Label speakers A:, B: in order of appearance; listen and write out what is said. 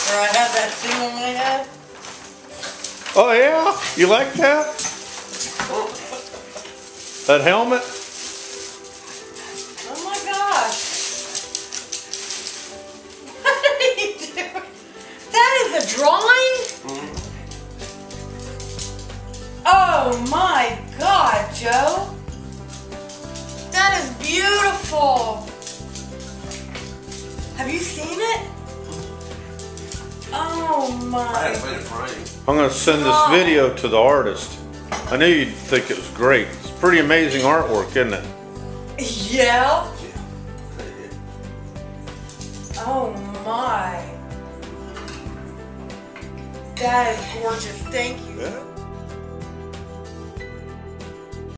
A: Where I have that thing on my head.
B: Oh yeah? You like that? That helmet?
A: Oh my gosh. What are you doing? That is a drawing? Oh my God, Joe. That is beautiful. Have you seen it? Oh my.
C: I had to made a frame.
B: I'm going to send this video to the artist. I knew you'd think it was great. It's pretty amazing artwork, isn't it?
A: Yeah.
C: Yeah.
A: Oh my. That is gorgeous. Thank you.
B: Yeah.